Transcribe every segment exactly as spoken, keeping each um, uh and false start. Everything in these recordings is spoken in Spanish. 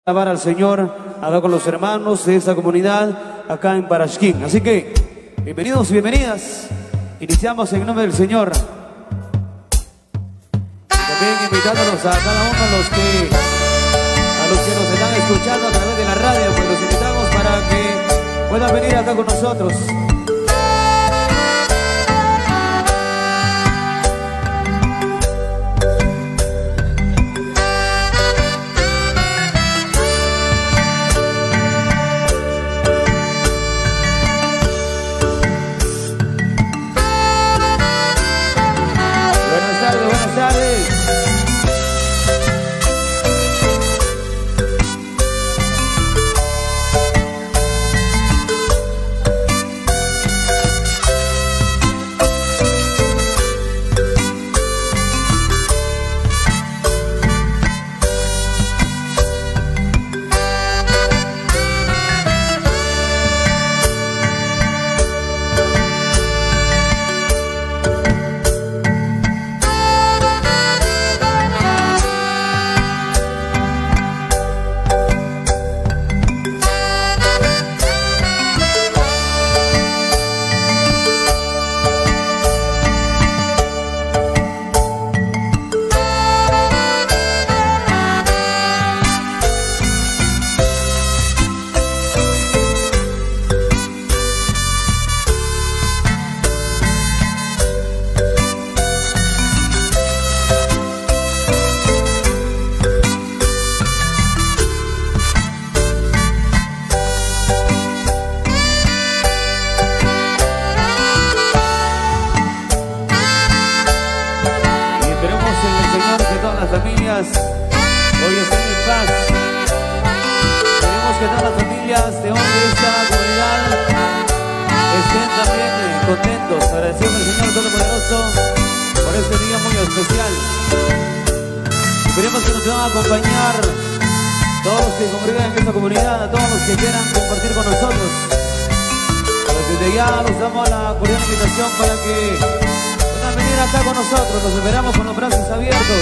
Alabar al Señor, hablar con los hermanos de esta comunidad acá en Paraxquín. Así que, bienvenidos y bienvenidas. Iniciamos en nombre del Señor. También invitándolos a cada uno de los que, a los que nos están escuchando a través de la radio, pues los invitamos para que puedan venir acá con nosotros. Hoy están en paz. Queremos que todas las familias de hoy de esta comunidad estén también contentos, agradeciendo al Señor Todopoderoso por este día muy especial. Esperemos que nos van a acompañar todos los que congregan en esta comunidad, a todos los que quieran compartir con nosotros. Pues desde ya los damos la cordial invitación para que puedan venir acá con nosotros. Los esperamos con los brazos abiertos.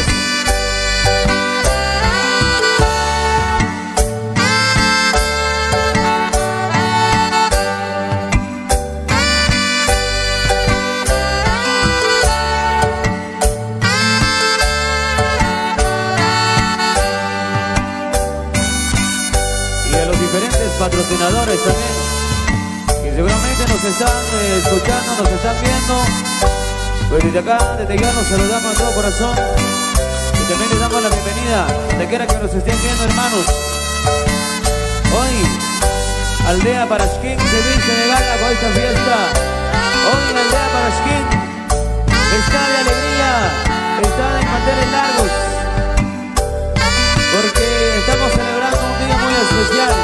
Patrocinadores también, que seguramente nos están eh, escuchando, nos están viendo. Pues desde acá, desde ya nos saludamos a todo corazón y también les damos la bienvenida donde quiera que nos estén viendo, hermanos. Hoy Aldea Paraxquín se viste de gala con esta fiesta. Hoy Aldea Paraxquín está de alegría, está de manteles largos, porque estamos celebrando un día muy especial.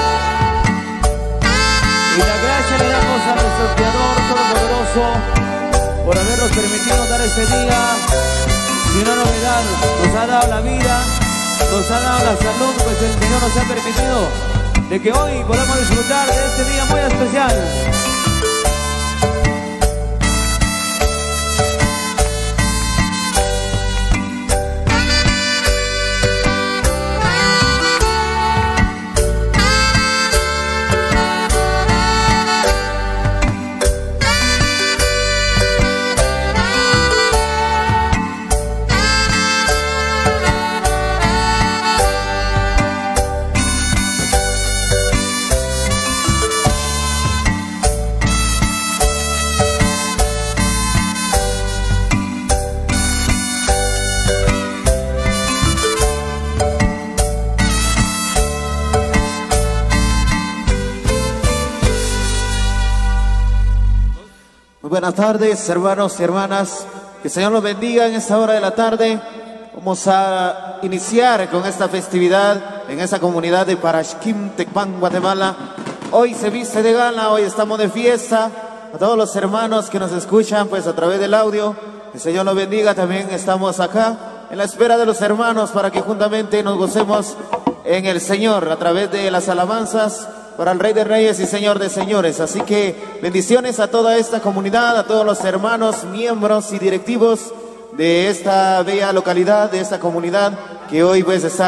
Y la gracia le damos a nuestro Creador Todopoderoso por habernos permitido dar este día sin una novedad. Nos ha dado la vida, nos ha dado la salud, pues el Señor nos ha permitido de que hoy podamos disfrutar de este día muy especial. Buenas tardes, hermanos y hermanas. Que el Señor los bendiga en esta hora de la tarde. Vamos a iniciar con esta festividad en esta comunidad de Paraxquín, Tecpan, Guatemala. Hoy se viste de gala, hoy estamos de fiesta. A todos los hermanos que nos escuchan pues a través del audio, que el Señor los bendiga. También estamos acá en la espera de los hermanos para que juntamente nos gocemos en el Señor a través de las alabanzas para el Rey de Reyes y Señor de Señores. Así que bendiciones a toda esta comunidad, a todos los hermanos, miembros y directivos de esta bella localidad, de esta comunidad que hoy pues está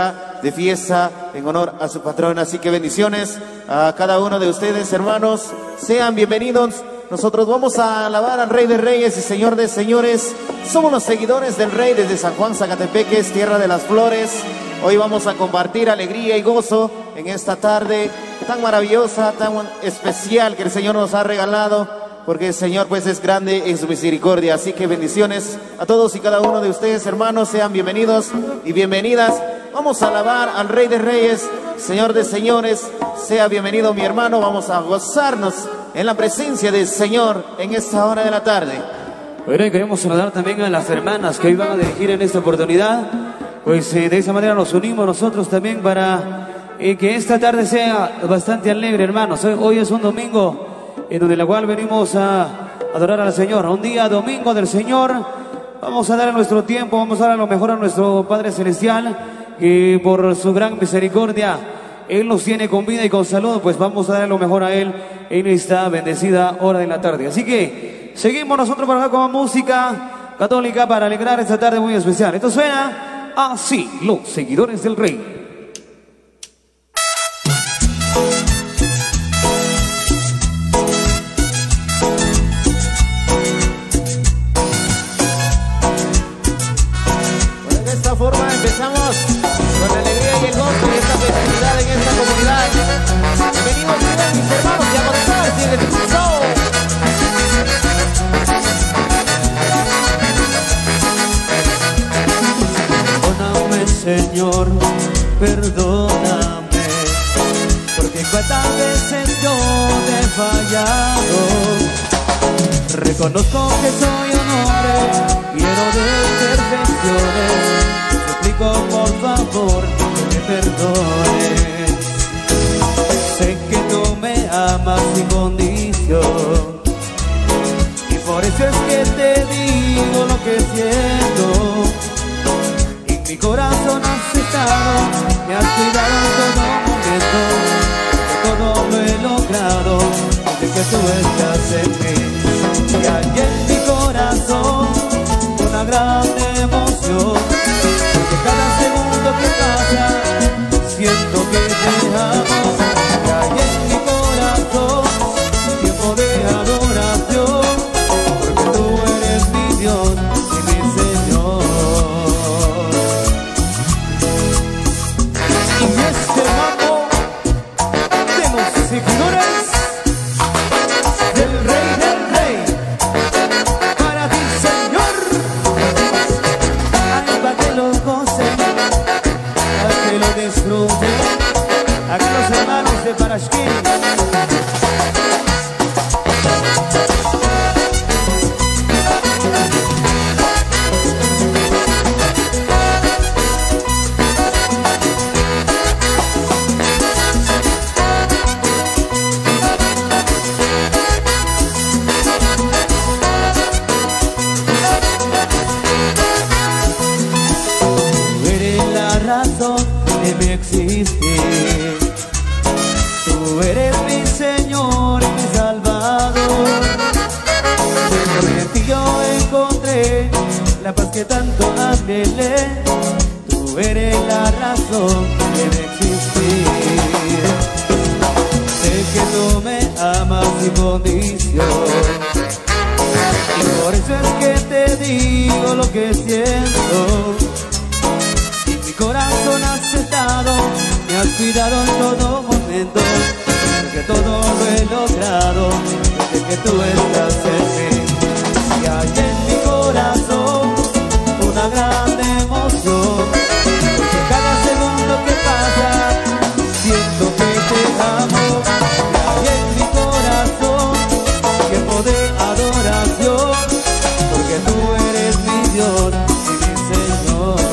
de fiesta en honor a su patrón. Así que bendiciones a cada uno de ustedes, hermanos. Sean bienvenidos. Nosotros vamos a alabar al Rey de Reyes y Señor de Señores. Somos los seguidores del Rey desde San Juan, Zacatepeques, tierra de las flores. Hoy vamos a compartir alegría y gozo en esta tarde tan maravillosa, tan especial que el Señor nos ha regalado, porque el Señor pues es grande en su misericordia. Así que bendiciones a todos y cada uno de ustedes, hermanos. Sean bienvenidos y bienvenidas. Vamos a alabar al Rey de Reyes, Señor de Señores. Sea bienvenido mi hermano. Vamos a gozarnos en la presencia del Señor en esta hora de la tarde. Bueno, y queremos saludar también a las hermanas que hoy van a dirigir en esta oportunidad. Pues eh, de esa manera nos unimos nosotros también para eh, que esta tarde sea bastante alegre, hermanos. Hoy, hoy es un domingo en donde la cual venimos a adorar al Señor. Un día domingo del Señor. Vamos a dar nuestro tiempo, vamos a dar lo mejor a nuestro Padre Celestial, que por su gran misericordia Él nos tiene con vida y con salud. Pues vamos a dar lo mejor a Él en esta bendecida hora de la tarde. Así que seguimos nosotros por acá con música católica para alegrar esta tarde muy especial. Esto suena así, los seguidores del Rey. Bueno, de esta forma empezamos con la alegría y el gozo y esta festividad en esta comunidad. Bienvenidos mis hermanos y a gozar sin descanso. Señor, perdóname, porque cuántas veces yo te he fallado. Reconozco que soy un hombre lleno de perfecciones. Te suplico por favor que me perdones. Sé que tú me amas sin condición, y por eso es que te digo lo que siento. Mi corazón has estado, me has cuidado en todo momento, todo lo he logrado desde que tú estás en mí. Y hay en mi corazón una gran emoción, porque cada segundo que pasa siento que te amo. Y hay en mi corazón tiempo de adoración, porque tú eres mi Dios y mi Señor. Seguidores del Rey del Rey, para ti Señor, ay, para que lo gocen, para que lo disfruten, aquí los hermanos de Parashkin. De mi existir, tú eres mi Señor y mi Salvador. En ti yo encontré la paz que tanto anhelé. Tú eres la razón de mi existir. Sé que tú me amas sin condición, y por eso es que te digo lo que siento. Mi corazón has estado, me has cuidado en todo momento, porque todo lo he logrado desde que tú estás en mí. Y hay en mi corazón una gran emoción, porque cada segundo que pasa siento que te amo. Y hay en mi corazón tiempo de adoración, porque tú eres mi Dios y mi Señor.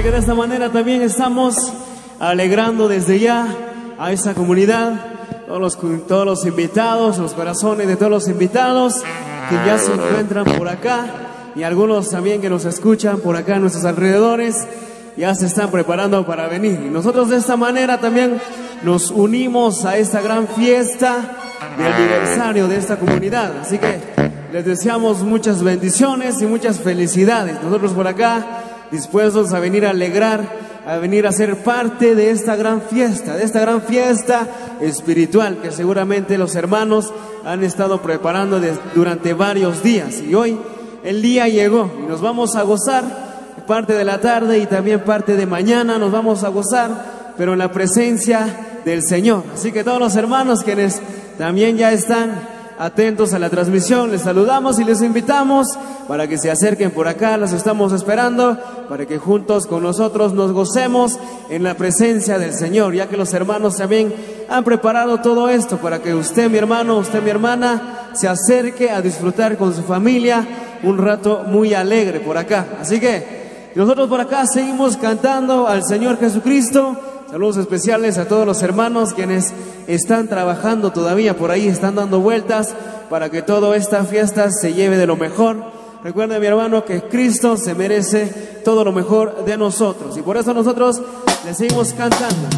que de esta manera también estamos alegrando desde ya a esta comunidad, todos los, todos los invitados, los corazones de todos los invitados que ya se encuentran por acá y algunos también que nos escuchan por acá en nuestros alrededores, ya se están preparando para venir. Y nosotros de esta manera también nos unimos a esta gran fiesta de aniversario de esta comunidad. Así que les deseamos muchas bendiciones y muchas felicidades. Nosotros por acá dispuestos a venir a alegrar, a venir a ser parte de esta gran fiesta, de esta gran fiesta espiritual que seguramente los hermanos han estado preparando de, durante varios días. Y hoy el día llegó y nos vamos a gozar parte de la tarde y también parte de mañana nos vamos a gozar, pero en la presencia del Señor. Así que todos los hermanos quienes también ya están atentos a la transmisión, les saludamos y les invitamos para que se acerquen por acá, los estamos esperando para que juntos con nosotros nos gocemos en la presencia del Señor, ya que los hermanos también han preparado todo esto para que usted, mi hermano, usted, mi hermana, se acerque a disfrutar con su familia un rato muy alegre por acá. Así que nosotros por acá seguimos cantando al Señor Jesucristo. Saludos especiales a todos los hermanos quienes están trabajando todavía por ahí, están dando vueltas para que toda esta fiesta se lleve de lo mejor. Recuerde, mi hermano, que Cristo se merece todo lo mejor de nosotros y por eso nosotros le seguimos cantando.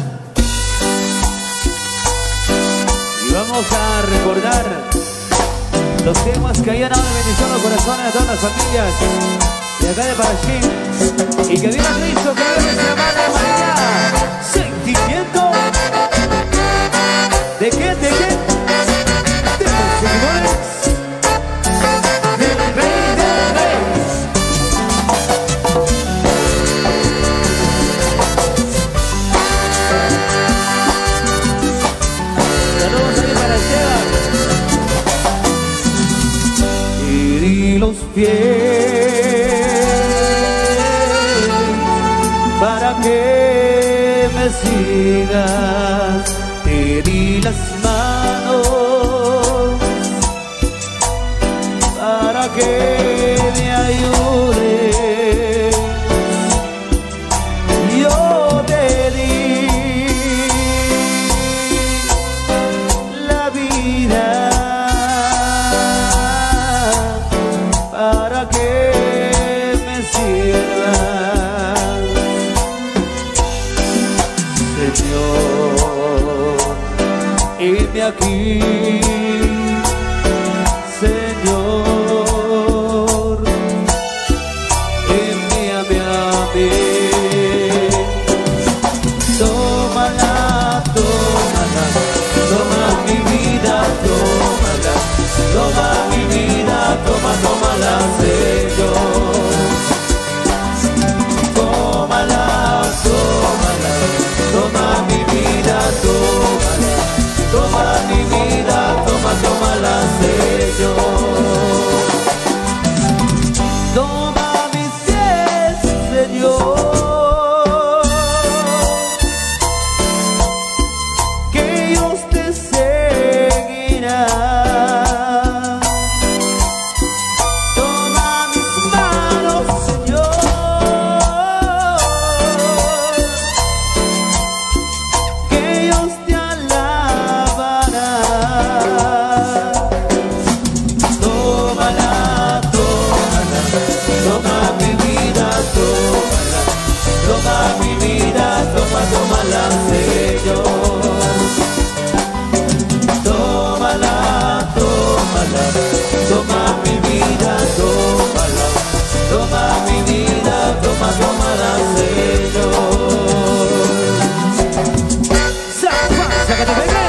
Y vamos a recordar los temas que hayan dado bendición los corazones de todas las familias de acá de Parashkim. Y que viva Cristo, que viva nuestra Madre María. Sentimiento de qué, de qué, de los seguidores del Rey de Reyes. Saludos ahí para Esteban. Y di los pies para que me sigas, te di las manos para que me ayudes, yo te di la vida para que me sirvas. Heme aquí, Señor, envíame a mí. Tómala, tómala, toma mi vida, tómala, toma mi vida, toma, tómala, Señor. Tómala, tómala, toma mi vida, tómala. Toma mi vida, toma, tómala, Señor. Toma mis pies, Señor, que ellos te seguirán. Toma mis manos, Señor, que ellos te alaban. Tómala, tómala, toma mi vida, tómala, toma mi vida, toma, tómala, Señor. Tómala, tómala, toma mi vida, tómala, toma mi vida, toma, tómala, Señor. ¡Sácate, venga!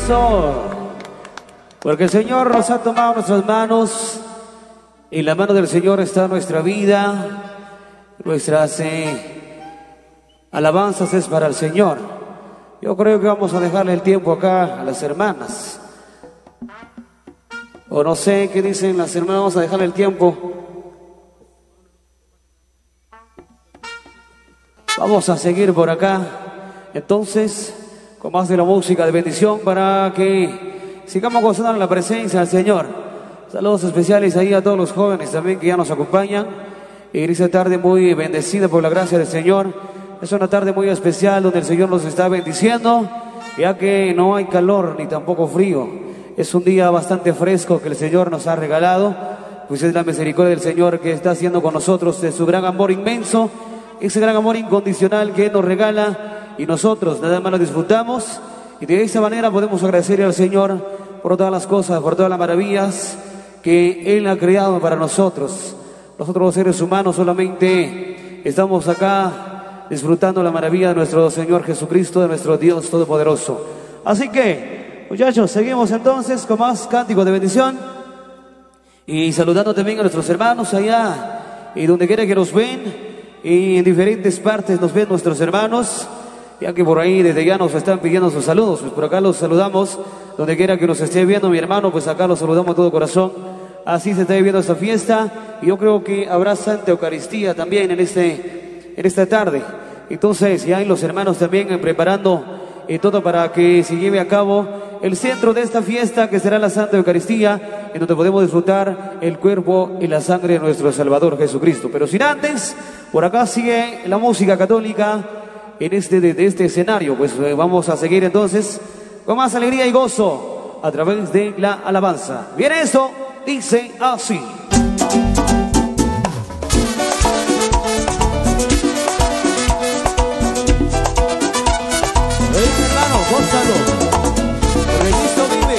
eso. Porque el Señor nos ha tomado nuestras manos. Y en la mano del Señor está nuestra vida. Nuestras eh, alabanzas es para el Señor. Yo creo que vamos a dejarle el tiempo acá a las hermanas. O no sé qué dicen las hermanas, vamos a dejarle el tiempo. Vamos a seguir por acá. Entonces, con más de la música de bendición para que sigamos gozando en la presencia del Señor. Saludos especiales ahí a todos los jóvenes también que ya nos acompañan. Y en esta tarde muy bendecida por la gracia del Señor. Es una tarde muy especial donde el Señor nos está bendiciendo, ya que no hay calor ni tampoco frío. Es un día bastante fresco que el Señor nos ha regalado, pues es la misericordia del Señor que está haciendo con nosotros, de su gran amor inmenso, ese gran amor incondicional que Él nos regala y nosotros nada más lo disfrutamos. Y de esa manera podemos agradecerle al Señor por todas las cosas, por todas las maravillas que Él ha creado para nosotros. Nosotros los seres humanos solamente estamos acá disfrutando la maravilla de nuestro Señor Jesucristo, de nuestro Dios Todopoderoso. Así que, muchachos, seguimos entonces con más cánticos de bendición y saludando también a nuestros hermanos allá y donde quiera que nos ven, y en diferentes partes nos ven nuestros hermanos, ya que por ahí desde ya nos están pidiendo sus saludos. Pues por acá los saludamos, donde quiera que nos esté viendo mi hermano, pues acá los saludamos de todo corazón. Así se está viviendo esta fiesta y yo creo que habrá Santa Eucaristía también en, este, en esta tarde. Entonces ya hay los hermanos también preparando eh, todo para que se lleve a cabo el centro de esta fiesta, que será la Santa Eucaristía, en donde podemos disfrutar el cuerpo y la sangre de nuestro Salvador Jesucristo. Pero sin antes, por acá sigue la música católica en este, de, de este escenario. Pues eh, vamos a seguir entonces con más alegría y gozo a través de la alabanza. Viene esto. Dice así. Hey, hermano, gózalo. Cristo vive.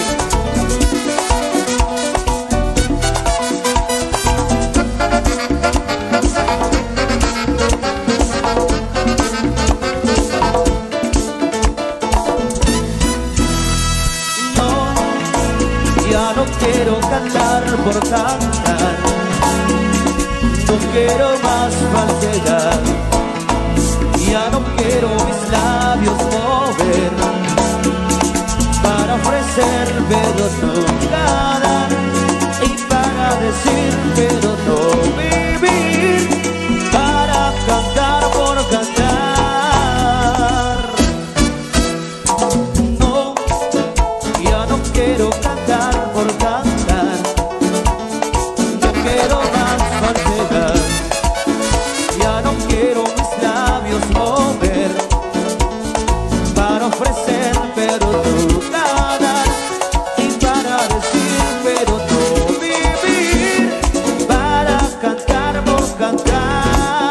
No, ya no quiero cantar por cantar, no quiero más falsedad, ya no quiero mis labios mover para ofrecer pero nunca dar, y para decir pero no vivir, para cantar por cantar. No, ya no quiero cantar por cantar, ya no quiero mis labios mover para ofrecer pero nunca dar, y para decir pero no vivir, para cantar por cantar.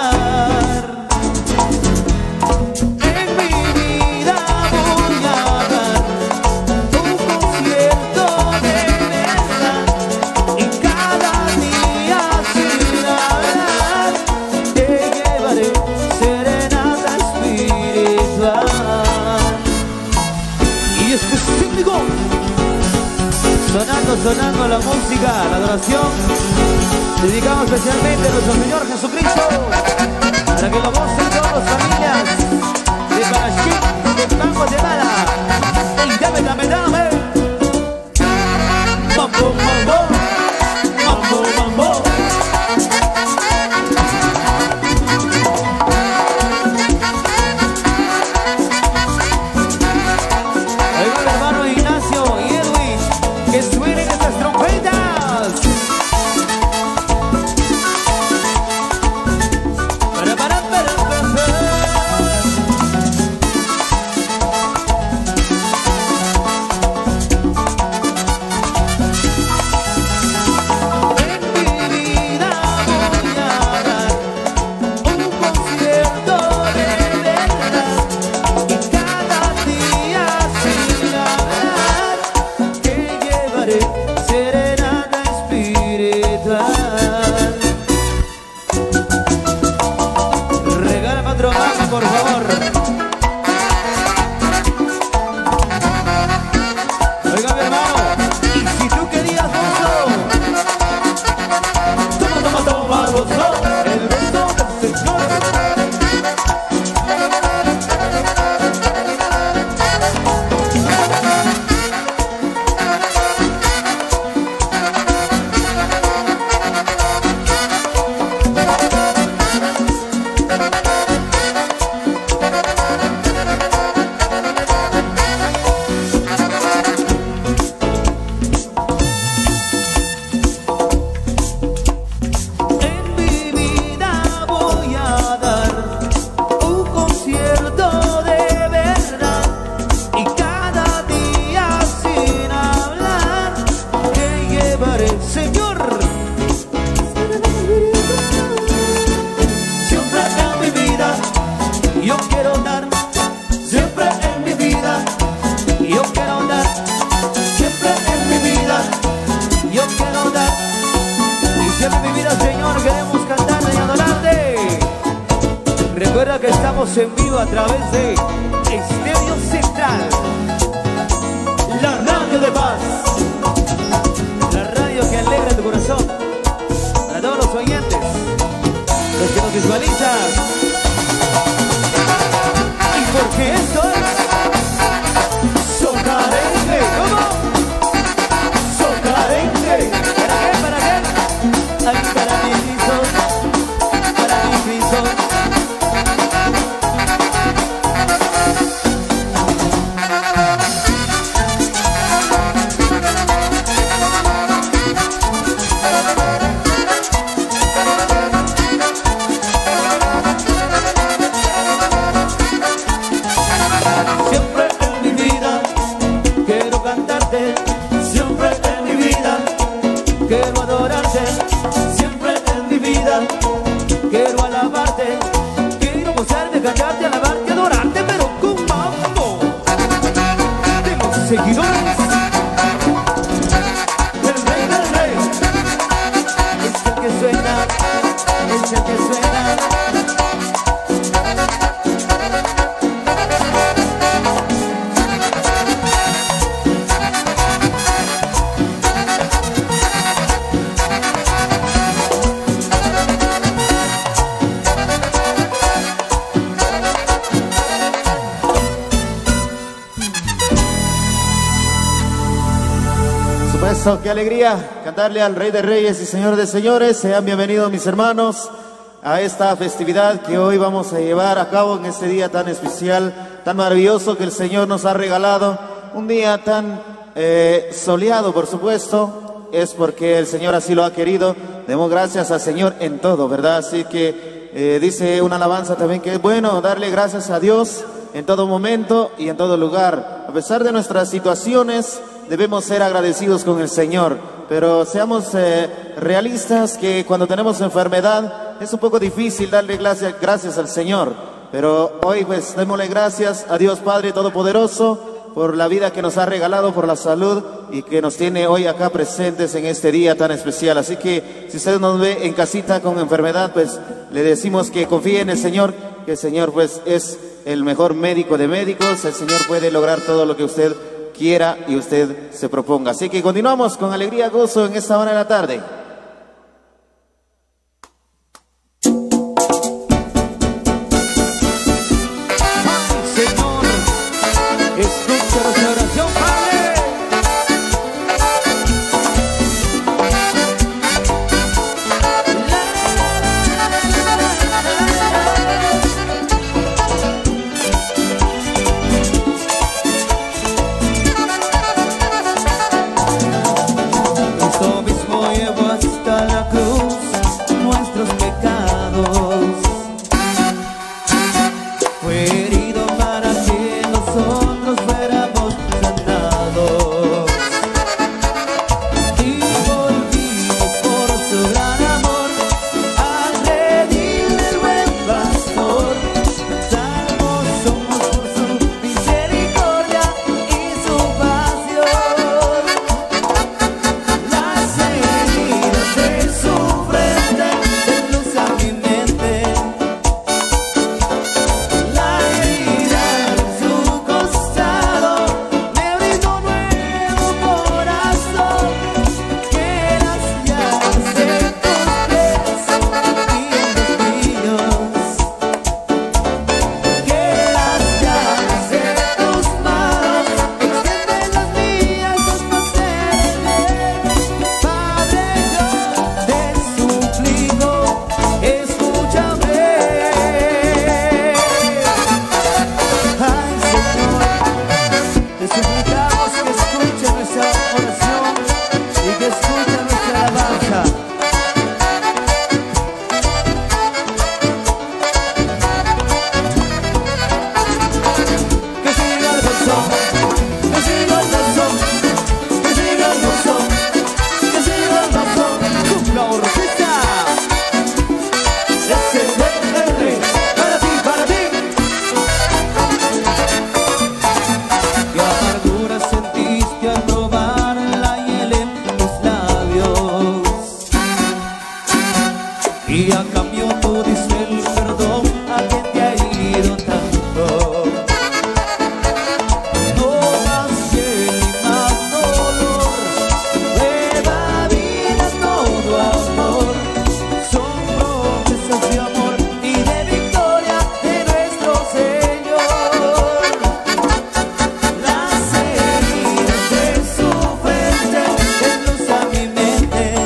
En mi vida voy a dar un concierto de verdad, y cada día sin hablar te llevaré serenata espiritual. Y este cíclico, sonando, sonando la música, la adoración, dedicamos especialmente a nuestro Señor Jesucristo, para que lo gocen todas las familias de Parashkim, de Campo de Mala. Y dame, dame, dame. Mambo, mambo, mambo, mambo. Ahí va el hermano Ignacio y Edwin, que suenen estas trompetas. Para, para, para, para, para. En mi vida voy a dar un concierto de verdad, y cada día sin hablar te llevaré serenata espiritual. Regálame otro más, por favor. gozo, el gozo del Señor. Recuerda que estamos en vivo a través de Estéreo Central, la radio de paz, la radio que alegra tu corazón. Para todos los oyentes, los que nos visualizan, y porque esto es Socarengue. ¿Cómo? Socarengue. ¿Para qué? ¿Para qué? Ay, para mi Cristo, para mi Cristo. Cantarte, alabarte, adorarte, pero con mambo. Tenemos seguidores. El rey del rey es el que suena, es el que suena. Eso, qué alegría cantarle al Rey de Reyes y Señor de Señores. Sean bienvenidos mis hermanos a esta festividad que hoy vamos a llevar a cabo en este día tan especial, tan maravilloso que el Señor nos ha regalado. Un día tan eh, soleado, por supuesto, es porque el Señor así lo ha querido. Demos gracias al Señor en todo, ¿verdad? Así que eh, dice una alabanza también que es bueno darle gracias a Dios en todo momento y en todo lugar. A pesar de nuestras situaciones, debemos ser agradecidos con el Señor, pero seamos eh, realistas que cuando tenemos enfermedad es un poco difícil darle gracias, gracias al Señor, pero hoy pues démosle gracias a Dios Padre Todopoderoso por la vida que nos ha regalado, por la salud y que nos tiene hoy acá presentes en este día tan especial. Así que si usted nos ve en casita con enfermedad, pues le decimos que confíe en el Señor, que el Señor pues es el mejor médico de médicos, el Señor puede lograr todo lo que usted quiera y usted se proponga. Así que continuamos con alegría, gozo en esta hora de la tarde. Señor, escucha nuestra oración, Padre. Esto mismo llevo a Y a cambio tú dices el perdón a quien te ha herido tanto. No más hiel y más dolor, nueva vida, todo amor. Son promesas de amor y de victoria de nuestro Señor. Las heridas de su frente desglossan mi mente.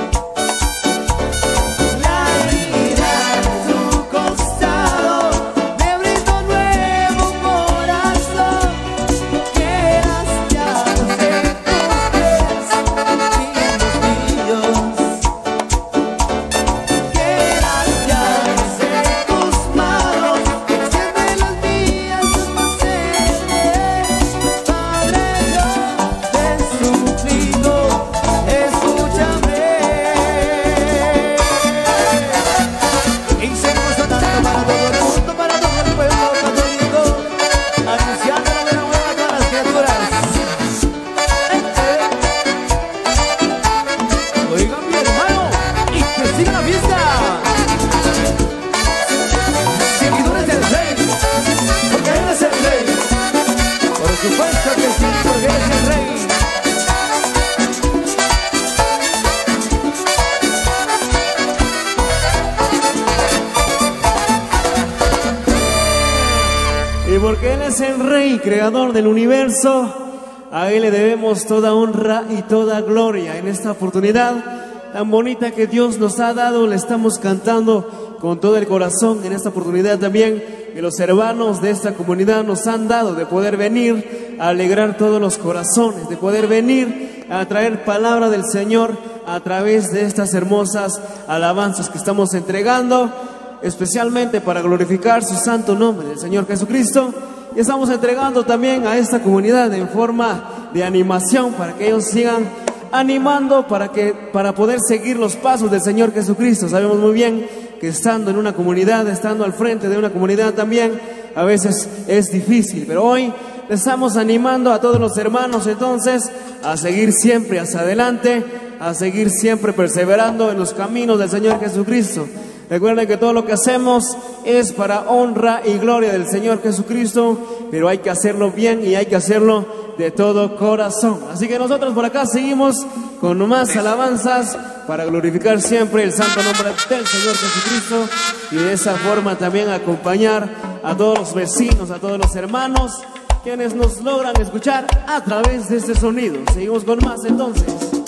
Y porque Él es el Rey, creador del universo, a Él le debemos toda honra y toda gloria. En esta oportunidad tan bonita que Dios nos ha dado, le estamos cantando con todo el corazón. En esta oportunidad también que los hermanos de esta comunidad nos han dado de poder venir a alegrar todos los corazones, de poder venir a traer palabra del Señor a través de estas hermosas alabanzas que estamos entregando, especialmente para glorificar su santo nombre del Señor Jesucristo. Y estamos entregando también a esta comunidad en forma de animación para que ellos sigan animando para, que, para poder seguir los pasos del Señor Jesucristo. Sabemos muy bien que estando en una comunidad, estando al frente de una comunidad también, a veces es difícil, pero hoy estamos animando a todos los hermanos entonces a seguir siempre hacia adelante, a seguir siempre perseverando en los caminos del Señor Jesucristo. Recuerden que todo lo que hacemos es para honra y gloria del Señor Jesucristo, pero hay que hacerlo bien y hay que hacerlo de todo corazón. Así que nosotros por acá seguimos con más alabanzas para glorificar siempre el santo nombre del Señor Jesucristo y de esa forma también acompañar a todos los vecinos, a todos los hermanos quienes nos logran escuchar a través de este sonido. Seguimos con más entonces.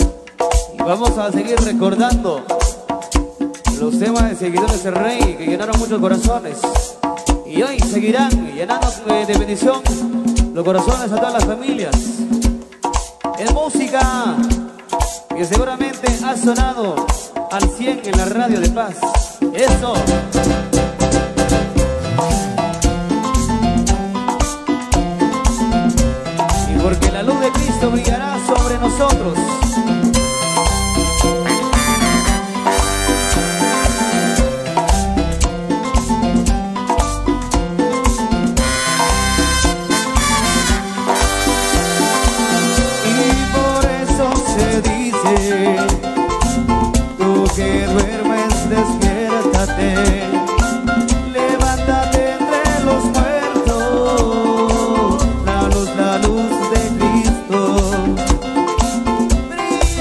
Y vamos a seguir recordando los temas de Seguidores del Rey que llenaron muchos corazones y hoy seguirán llenando de bendición los corazones a todas las familias. Es música que seguramente ha sonado al cien en la radio de Paz. Eso. Y porque la luz de Cristo brillará sobre nosotros. Tú que duermes, despiértate, levántate entre los muertos, la luz, la luz de Cristo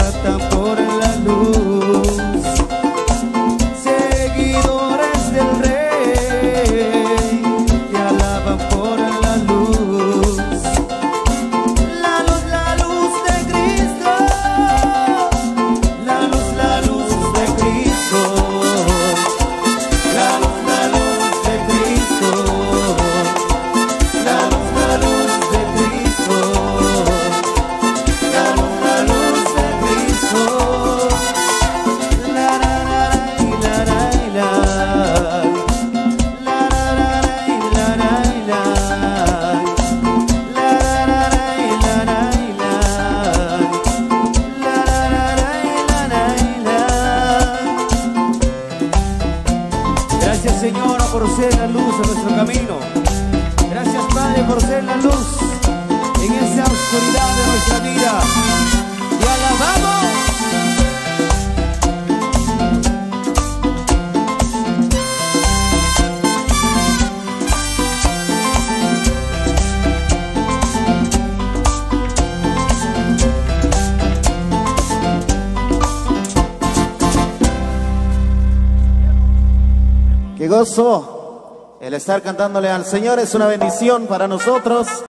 cantan por la luz, seguidores del Rey te alaban por la luz. La luz, la luz de Cristo, la luz, la luz de Cristo, la luz, la luz de Cristo, la luz, la luz de Cristo, la luz, la luz de Cristo. La la la la la la, la la la la la la, la la la la la la, Gracias, Señora, por ser la luz de nuestro camino. Gracias, Padre, por ser la luz en esa oscuridad de nuestra vida. ¡Te alabamos! Qué gozo el estar cantándole al Señor, es una bendición para nosotros.